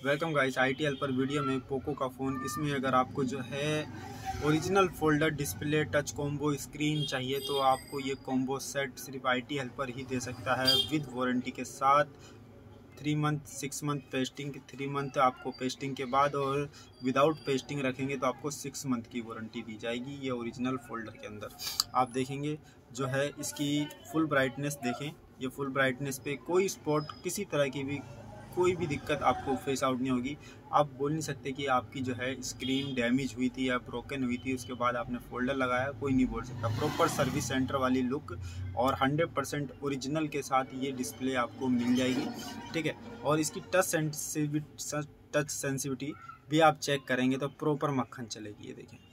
Welcome guys IT helper video में Poco का phone. इसमें अगर आपको जो है original folder display touch combo screen चाहिए तो आपको ये कॉम्बो सेट सिर्फ आईटी हेल्पर ही दे सकता है विद वारंटी के साथ। 3 मंथ 6 मंथ पेस्टिंग, 3 मंथ आपको पेस्टिंग के बाद और विदाउट पेस्टिंग रखेंगे तो आपको 6 मंथ की वारंटी दी जाएगी। ये ओरिजिनल फोल्डर के अंदर आप देखेंगे जो है इसकी फुल ब्राइटनेस देखें। ये फुल ब्राइटनेस पे कोई स्पॉट किसी तरह की भी कोई भी दिक्कत आपको फेस आउट नहीं होगी। आप बोल नहीं सकते कि आपकी जो है स्क्रीन डैमेज हुई थी या ब्रोकन हुई थी, उसके बाद आपने फोल्डर लगाया, कोई नहीं बोल सकता। प्रॉपर सर्विस सेंटर वाली लुक और 100% ओरिजिनल के साथ ये डिस्प्ले आपको मिल जाएगी, ठीक है। और इसकी टच सेंसिटिविटी भी आप चेक करेंगे तो प्रॉपर मक्खन चलेगी। ये देखें,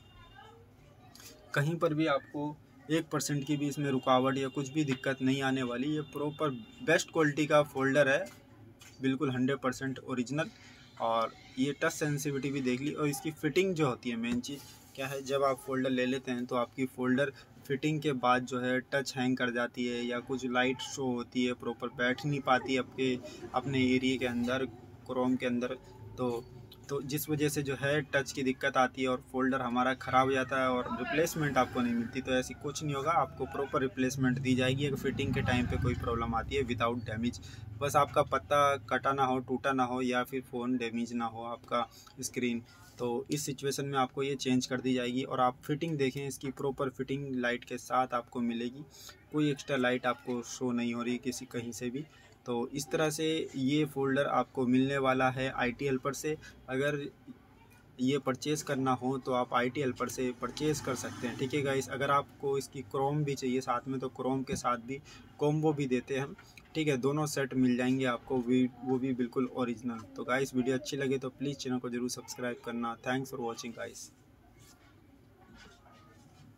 कहीं पर भी आपको 1% की भी इसमें रुकावट या कुछ भी दिक्कत नहीं आने वाली। ये प्रॉपर बेस्ट क्वालिटी का फोल्डर है, बिल्कुल 100% ओरिजिनल। और ये टच सेंसिटिविटी भी देख ली। और इसकी फ़िटिंग जो होती है, मेन चीज़ क्या है, जब आप फोल्डर ले लेते हैं तो आपकी फ़ोल्डर फिटिंग के बाद जो है टच हैंग कर जाती है या कुछ लाइट शो होती है, प्रॉपर बैठ नहीं पाती आपके अपने एरिया के अंदर, क्रोम के अंदर। तो जिस वजह से जो है टच की दिक्कत आती है और फोल्डर हमारा ख़राब हो जाता है और रिप्लेसमेंट आपको नहीं मिलती। तो ऐसी कुछ नहीं होगा, आपको प्रॉपर रिप्लेसमेंट दी जाएगी अगर फिटिंग के टाइम पे कोई प्रॉब्लम आती है विदाउट डैमेज। बस आपका पत्ता कटा ना हो, टूटा ना हो या फिर फ़ोन डैमेज ना हो आपका स्क्रीन, तो इस सिचुएशन में आपको ये चेंज कर दी जाएगी। और आप फिटिंग देखें, इसकी प्रॉपर फिटिंग लाइट के साथ आपको मिलेगी, कोई एक्स्ट्रा लाइट आपको शो नहीं हो रही किसी कहीं से भी। तो इस तरह से ये फ़ोल्डर आपको मिलने वाला है आईटी हेल्पर से। अगर ये परचेज़ करना हो तो आप आईटी हेल्पर से परचेज़ कर सकते हैं, ठीक है गाइस। अगर आपको इसकी क्रोम भी चाहिए साथ में तो क्रोम के साथ भी कॉम्बो भी देते हैं हम, ठीक है। दोनों सेट मिल जाएंगे आपको, वो भी बिल्कुल ओरिजिनल। तो गाइस वीडियो अच्छी लगे तो प्लीज़ चैनल को ज़रूर सब्सक्राइब करना। Thanks for watching guys.